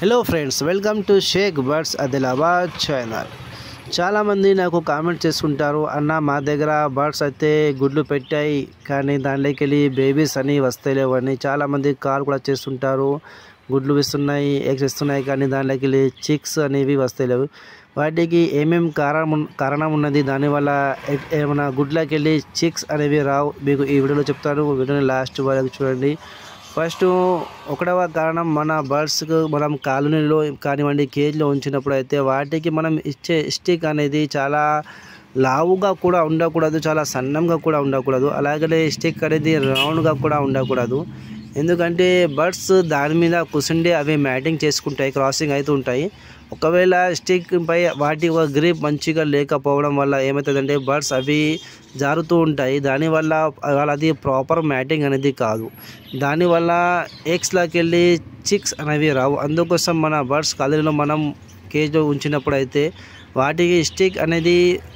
Hello friends, welcome to Shaik birds Adilabad channel. చాలామంది నాకు comment చేసుకుంటారు, అన్న మా దగ్గర బర్డ్స్ అయితే గుడ్లు పెట్టాయి కానీ దాంట్లోకి వెళ్ళి బేబీస్ అని వస్తలేవు అని. చాలామంది కాల్ కూడా చేస్తుంటారు, గుడ్లు ఇస్తున్నాయి, ఎగ్స్ ఇస్తున్నాయి కానీ దాంట్లోకి వెళ్ళి చిక్స్ అనేవి వస్తలేవు. వాటికి ఏమేమి కారణం ఉన్నది, దానివల్ల ఏమైనా గుడ్లకి వెళ్ళి చిక్స్ అనేవి రావు, మీకు ఈ వీడియోలో చెప్తాను. వీడియోని లాస్ట్ వరకు చూడండి. ఫస్ట్ ఒకటవ కారణం, మన బర్డ్స్కు మనం కాలనీలో కానివ్వండి కేజ్లో ఉంచినప్పుడు అయితే వాటికి మనం ఇచ్చే స్టిక్ అనేది చాలా లావుగా కూడా ఉండకూడదు, చాలా సన్నంగా కూడా ఉండకూడదు. అలాగనే స్టిక్ అనేది రౌండ్గా కూడా ఉండకూడదు. ఎందుకంటే బర్డ్స్ దాని మీద కూర్చుండి అవి మ్యాటింగ్ చేసుకుంటాయి, క్రాసింగ్ అవుతూ ఉంటాయి. ఒకవేళ స్టిక్ పై వాటి ఒక గ్రిప్ మంచిగా లేకపోవడం వల్ల ఏమవుతుందంటే బర్డ్స్ అవి జారుతూ ఉంటాయి. దానివల్ల వాళ్ళది ప్రాపర్ మ్యాటింగ్ అనేది కాదు. దానివల్ల ఎగ్స్లోకి వెళ్ళి చిక్స్ అనేవి రావు. అందుకోసం మన బర్డ్స్ కాలనీలో మనం కేజ్లో ఉంచినప్పుడు అయితే వాటికి స్టిక్ అనేది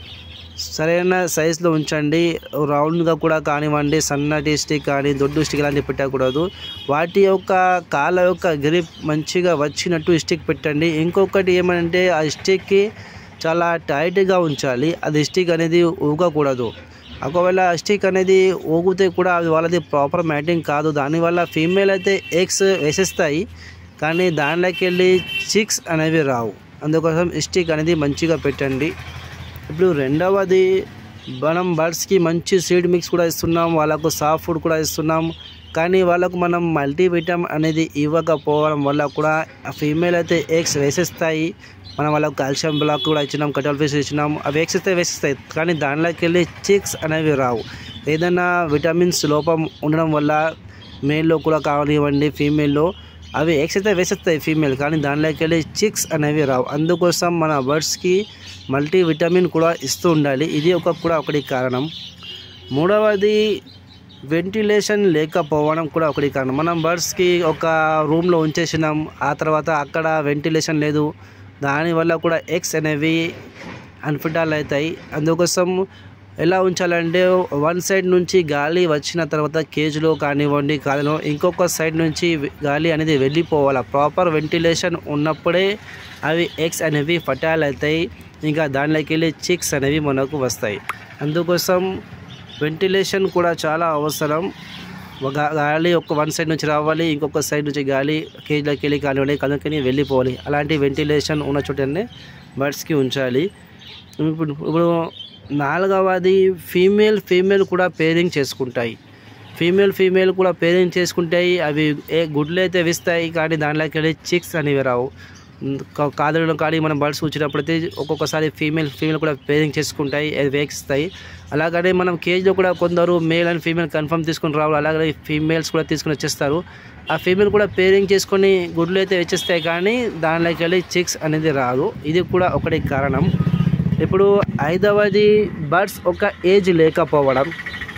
సరైన సైజులో ఉంచండి. రౌండ్గా కూడా కానివ్వండి, సన్నటి స్టిక్ కానీ దొడ్డు స్టిక్ లాంటివి పెట్టకూడదు. వాటి యొక్క కాళ్ళ యొక్క గ్రిప్ మంచిగా వచ్చినట్టు స్టిక్ పెట్టండి. ఇంకొకటి ఏమంటే ఆ స్టిక్కి చాలా టైట్గా ఉంచాలి, అది స్టిక్ అనేది ఊగకూడదు. ఒకవేళ స్టిక్ అనేది ఊగితే కూడా అది వాళ్ళది ప్రాపర్ మ్యాటింగ్ కాదు. దానివల్ల ఫీమేల్ అయితే ఎగ్స్ వేసేస్తాయి కానీ దాంట్లోకి వెళ్ళి చిక్స్ అనేవి రావు. అందుకోసం స్టిక్ అనేది మంచిగా పెట్టండి. ఇప్పుడు రెండవది, మనం బర్డ్స్కి మంచి సీడ్ మిక్స్ కూడా ఇస్తున్నాం, వాళ్ళకు సాఫ్ట్ ఫుడ్ కూడా ఇస్తున్నాం. కానీ వాళ్ళకు మనం మల్టీవిటమిన్ అనేది ఇవ్వకపోవడం వల్ల కూడా ఫీమేల్ అయితే ఎగ్స్ వేసేస్తాయి. మనం వాళ్ళకు కాల్షియం బ్లాక్ కూడా ఇచ్చినాం, కటల్ ఫిష్ ఇచ్చినాం, అవి ఎగ్స్ అయితే వేసేస్తాయి కానీ దానిలోకి వెళ్ళి చిక్స్ అనేవి రావు. ఏదైనా విటమిన్స్ లోపం ఉండడం వల్ల మేల్లో కూడా కానివ్వండి ఫీమేల్లో అవి ఎగ్స్ అయితే వేసేస్తాయి ఫీమేల్, కానీ దానిలోకి వెళ్ళి చిక్స్ అనేవి రావు. అందుకోసం మన బర్డ్స్కి మల్టీవిటమిన్ కూడా ఇస్తూ ఉండాలి. ఇది ఒకటి కారణం. మూడవది, వెంటిలేషన్ లేకపోవడం కూడా ఒకటి కారణం. మనం బర్డ్స్కి ఒక రూమ్లో ఉంచేసినాం, ఆ తర్వాత అక్కడ వెంటిలేషన్ లేదు, దానివల్ల కూడా ఎగ్స్ అనేవి అన్ఫిటాల్ అవుతాయి. అందుకోసం ఎలా ఉంచాలంటే వన్ సైడ్ నుంచి గాలి వచ్చిన తర్వాత కేజ్లో కానివ్వండి కాదులో ఇంకొక సైడ్ నుంచి గాలి అనేది వెళ్ళిపోవాలి. ప్రాపర్ వెంటిలేషన్ ఉన్నప్పుడే అవి ఎగ్స్ అనేవి ఫర్టైల్ అవుతాయి, ఇంకా దానిలోకి వెళ్ళి చిక్స్ అనేవి మనకు వస్తాయి. అందుకోసం వెంటిలేషన్ కూడా చాలా అవసరం. గాలి వన్ సైడ్ నుంచి రావాలి, ఇంకొక సైడ్ నుంచి గాలి కేజ్లోకి వెళ్ళి కానివ్వండి కనుకని వెళ్ళిపోవాలి. అలాంటి వెంటిలేషన్ ఉన్న చోటనే బర్డ్స్కి ఉంచాలి. ఇప్పుడు నాలుగవది, ఫీమేల్ కూడా పేరింగ్ చేసుకుంటాయి. ఫీమేల్ కూడా పేరింగ్ చేసుకుంటాయి. అవి గుడ్లు అయితే వేస్తాయి కానీ దాంట్లోకి వెళ్ళి చిక్స్ అనేవి రావు. కాదులో కానీ మనం బర్డ్స్ ఉంచినప్పుడు అయితే ఒక్కొక్కసారి ఫీమేల్ కూడా పేరింగ్ చేసుకుంటాయి, వేగిస్తాయి. అలాగనే మనం కేజ్లో కూడా కొందరు మేల్ అండ్ ఫీమేల్ కన్ఫర్మ్ తీసుకుని రావాలి, అలాగే ఫీమేల్స్ కూడా తీసుకుని వచ్చేస్తారు. ఆ ఫీమేల్ కూడా పేరింగ్ చేసుకొని గుడ్లు అయితే వచ్చేస్తాయి కానీ దాంట్లోకి వెళ్ళి చిక్స్ అనేది రాదు. ఇది కూడా ఒకటి కారణం. ఇప్పుడు ఐదవది, బర్డ్స్ ఒక ఏజ్ లేకపోవడం.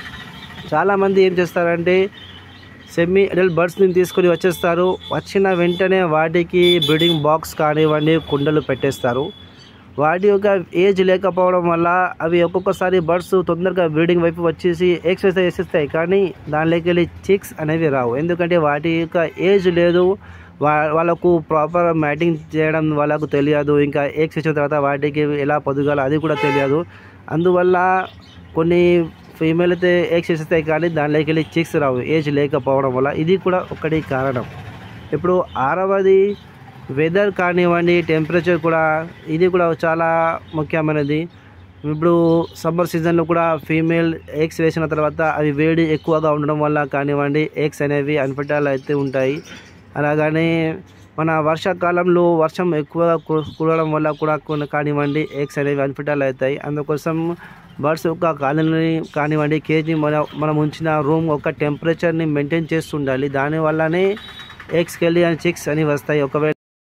చాలామంది ఏం చేస్తారంటే సెమీ అడల్ట్ బర్డ్స్ని తీసుకొని వచ్చేస్తారు, వచ్చిన వెంటనే వాటికి బ్రీడింగ్ బాక్స్ కానివ్వండి కుండలు పెట్టేస్తారు. వాటి యొక్క ఏజ్ లేకపోవడం వల్ల అవి ఒక్కొక్కసారి బర్డ్స్ తొందరగా బ్రీడింగ్ వైపు వచ్చేసి ఎగ్స్ వేసేస్తాయి కానీ దానిలోకి వెళ్ళి చిక్స్ అనేవి రావు. ఎందుకంటే వాటి యొక్క ఏజ్ లేదు, వాళ్ళకు ప్రాపర్ మ్యాటింగ్ చేయడం వాళ్ళకు తెలియదు, ఇంకా ఎగ్స్ ఇచ్చిన తర్వాత వాటికి ఎలా పొదగాలో అది కూడా తెలియదు. అందువల్ల కొన్ని ఫీమేల్ అయితే ఎగ్స్ ఇస్తాయి కానీ దానిలోకి వెళ్ళి చిక్స్ రావు, ఏజ్ లేకపోవడం వల్ల. ఇది కూడా ఒకటి కారణం. ఇప్పుడు ఆరవది, వెదర్ కానివ్వండి టెంపరేచర్ కూడా, ఇది కూడా చాలా ముఖ్యమైనది. ఇప్పుడు సమ్మర్ సీజన్లో కూడా ఫీమేల్ ఎగ్స్ వేసిన తర్వాత అవి వేడి ఎక్కువగా ఉండడం వల్ల కానివ్వండి ఎగ్స్ అనేవి అన్ఫర్టైల్ అయితే ఉంటాయి. అలాగనే మన వర్షాకాలంలో వర్షం ఎక్కువగా కురవడం వల్ల కూడా కానివ్వండి ఎగ్స్ అనేవి అన్ఫర్టైల్ అవుతాయి. అందుకోసం బర్డ్స్ యొక్క కాలనీ కానివ్వండి కేజీ మనం ఉంచిన రూమ్ ఒక టెంపరేచర్ని మెయింటైన్ చేస్తుండాలి. దానివల్లనే ఎగ్స్కి వెళ్ళి చిక్స్ అని వస్తాయి. ఒకవేళ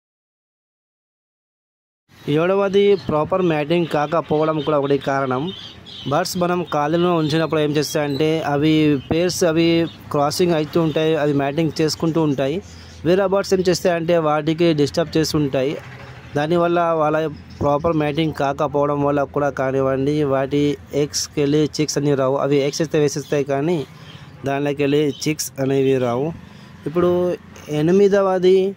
ఏడవది, ప్రాపర్ మ్యాటింగ్ కాకపోవడం కూడా ఒకటి కారణం. బర్డ్స్ మనం కాలనీలో ఉంచినప్పుడు ఏం చేస్తాయంటే అవి పేర్స్ అవి క్రాసింగ్ అవుతూ ఉంటాయి, అవి మ్యాటింగ్ చేసుకుంటూ ఉంటాయి. వేరే బర్డ్స్ ఏం చేస్తాయంటే వాటికి డిస్టర్బ్ చేస్తుంటాయి. దానివల్ల వాళ్ళ ప్రాపర్ మ్యాటింగ్ కాకపోవడం వల్ల కూడా కానివ్వండి వాటి ఎగ్స్కి వెళ్ళి చిక్స్ అనేవి రావు. అవి ఎగ్స్ అయితే వేసేస్తాయి కానీ దానిలోకి వెళ్ళి చిక్స్ అనేవి రావు. ఇప్పుడు ఎనిమిదవది,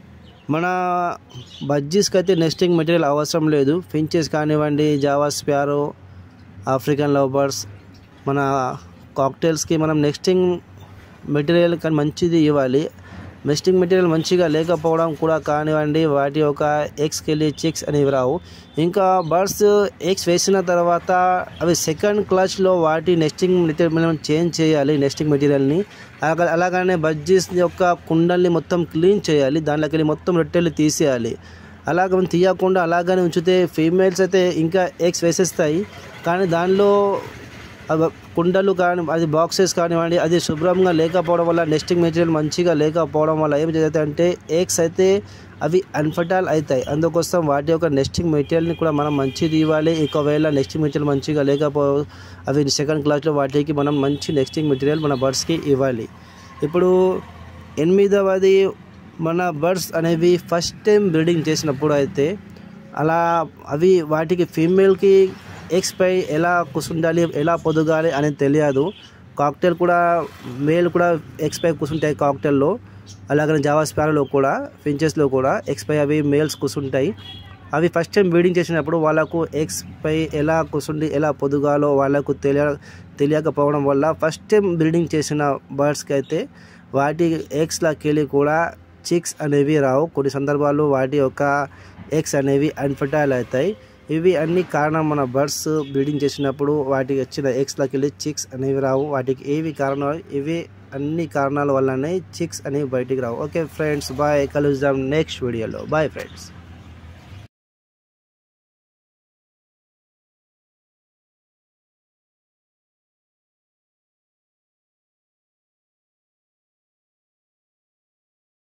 మన బజ్జీస్కి అయితే నెస్టింగ్ మెటీరియల్ అవసరం లేదు. ఫించెస్ కానివ్వండి, Java sparrow, African love birds, మన కాక్టైల్స్కి మనం నెస్టింగ్ మెటీరియల్ కానీ మంచిది ఇవ్వాలి. నెస్టింగ్ మెటీరియల్ మంచిగా లేకపోవడం కూడా కానివ్వండి, వాటి యొక్క ఎగ్స్కి వెళ్ళి చిక్స్ అనేవి రావు. ఇంకా బర్డ్స్ ఎగ్స్ వేసిన తర్వాత అవి సెకండ్ క్లాచ్లో వాటి నెస్టింగ్ మెటీరియల్ మనం చేంజ్ చేయాలి. నెస్టింగ్ మెటీరియల్ని అలాగనే బజ్జీస్ యొక్క కుండల్ని మొత్తం క్లీన్ చేయాలి. దాంట్లోకి వెళ్ళి మొత్తం రొట్టెలు తీసేయాలి. అలాగ మనం తీయకుండా అలాగనే ఉంచితే ఫీమేల్స్ అయితే ఇంకా ఎగ్స్ వేసేస్తాయి. కానీ దానిలో కుండలు కానీ అది బాక్సెస్ కానివ్వండి, అది శుభ్రంగా లేకపోవడం వల్ల, నెస్టింగ్ మెటీరియల్ మంచిగా లేకపోవడం వల్ల ఏం జరుగుతాయి అంటే ఎగ్స్ అయితే అవి అన్ఫర్టైల్ అవుతాయి. అందుకోసం వాటి యొక్క నెస్టింగ్ మెటీరియల్ని కూడా మనం మంచిది ఇవ్వాలి. ఒకవేళ నెస్టింగ్ మెటీరియల్ మంచిగా అవి సెకండ్ క్లాస్లో వాటికి మనం మంచి నెస్టింగ్ మెటీరియల్ మన బర్డ్స్కి ఇవ్వాలి. ఇప్పుడు 8వది మన బర్డ్స్ అనేవి ఫస్ట్ టైం బ్రీడింగ్ చేసినప్పుడు అయితే అలా అవి వాటికి ఫీమేల్కి ఎగ్స్ పై ఎలా కూర్చుండాలి, ఎలా పొదగాలి అనేది తెలియదు. కాక్టైల్ కూడా మేల్ కూడా ఎగ్స్ పై కూర్చుంటాయి కాక్టైల్లో. అలాగనే జావా స్పారోలో కూడా, ఫించెస్లో కూడా ఎగ్స్ పై అవి మేల్స్ కూర్చుంటాయి. అవి ఫస్ట్ టైం బ్రీడింగ్ చేసినప్పుడు వాళ్ళకు ఎగ్స్ పై ఎలా కూర్చుండి ఎలా పొదగాలో వాళ్ళకు తెలియకపోవడం వల్ల ఫస్ట్ టైం బ్రీడింగ్ చేసిన బర్డ్స్కి అయితే వాటి ఎగ్స్లోకి వెళ్ళి కూడా చిక్స్ అనేవి రావు. కొన్ని సందర్భాల్లో వాటి యొక్క ఎగ్స్ అనేవి అన్ఫర్టైల్ అవుతాయి. ఇవి అన్ని కారణం మన బర్డ్స్ బ్రీడింగ్ చేసినప్పుడు వాటికి వచ్చిన ఎగ్స్లోకి వెళ్ళి చిక్స్ అనేవి రావు. వాటికి ఏవి కారణాలు, ఇవి అన్ని కారణాల వల్లనే చిక్స్ అనేవి బయటికి రావు. Okay friends, bye. కలుద్దాం నెక్స్ట్ వీడియోలో. Bye friends.